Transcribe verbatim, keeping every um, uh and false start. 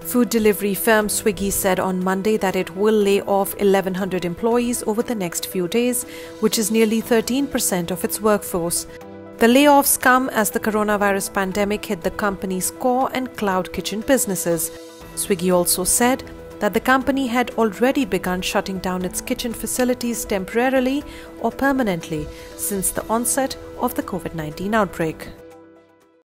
Food delivery firm Swiggy said on Monday that it will lay off eleven hundred employees over the next few days, which is nearly thirteen percent of its workforce. The layoffs come as the coronavirus pandemic hit the company's core and cloud kitchen businesses. Swiggy also said that the company had already begun shutting down its kitchen facilities temporarily or permanently since the onset of the COVID nineteen outbreak.